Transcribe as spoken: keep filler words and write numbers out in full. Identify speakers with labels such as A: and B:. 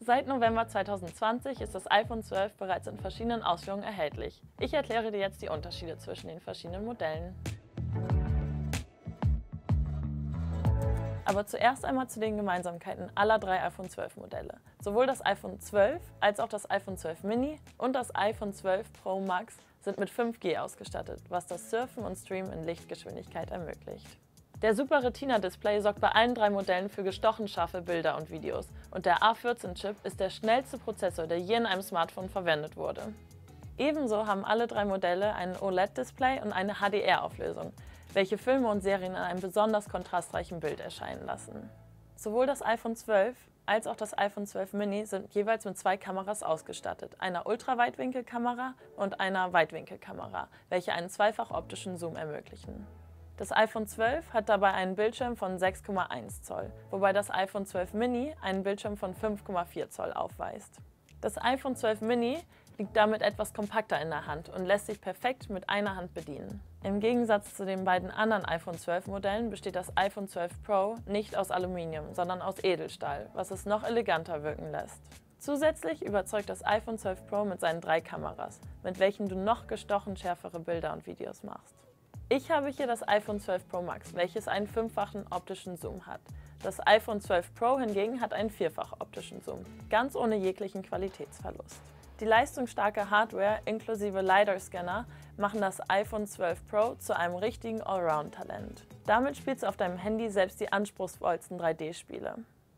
A: Seit November zweitausendzwanzig ist das iPhone zwölf bereits in verschiedenen Ausführungen erhältlich. Ich erkläre dir jetzt die Unterschiede zwischen den verschiedenen Modellen. Aber zuerst einmal zu den Gemeinsamkeiten aller drei iPhone zwölf Modelle. Sowohl das iPhone zwölf als auch das iPhone zwölf Mini und das iPhone zwölf Pro Max sind mit fünf G ausgestattet, was das Surfen und Streamen in Lichtgeschwindigkeit ermöglicht. Der Super Retina Display sorgt bei allen drei Modellen für gestochen scharfe Bilder und Videos und der A vierzehn Chip ist der schnellste Prozessor, der je in einem Smartphone verwendet wurde. Ebenso haben alle drei Modelle ein O L E D-Display und eine H D R-Auflösung, welche Filme und Serien in einem besonders kontrastreichen Bild erscheinen lassen. Sowohl das iPhone zwölf als auch das iPhone zwölf Mini sind jeweils mit zwei Kameras ausgestattet, einer Ultraweitwinkelkamera und einer Weitwinkelkamera, welche einen zweifach optischen Zoom ermöglichen. Das iPhone zwölf hat dabei einen Bildschirm von sechs Komma eins Zoll, wobei das iPhone zwölf Mini einen Bildschirm von fünf Komma vier Zoll aufweist. Das iPhone zwölf Mini liegt damit etwas kompakter in der Hand und lässt sich perfekt mit einer Hand bedienen. Im Gegensatz zu den beiden anderen iPhone zwölf Modellen besteht das iPhone zwölf Pro nicht aus Aluminium, sondern aus Edelstahl, was es noch eleganter wirken lässt. Zusätzlich überzeugt das iPhone zwölf Pro mit seinen drei Kameras, mit welchen du noch gestochen schärfere Bilder und Videos machst. Ich habe hier das iPhone zwölf Pro Max, welches einen fünffachen optischen Zoom hat. Das iPhone zwölf Pro hingegen hat einen vierfach optischen Zoom, ganz ohne jeglichen Qualitätsverlust. Die leistungsstarke Hardware inklusive LiDAR-Scanner machen das iPhone zwölf Pro zu einem richtigen Allround-Talent. Damit spielst du auf deinem Handy selbst die anspruchsvollsten drei D-Spiele.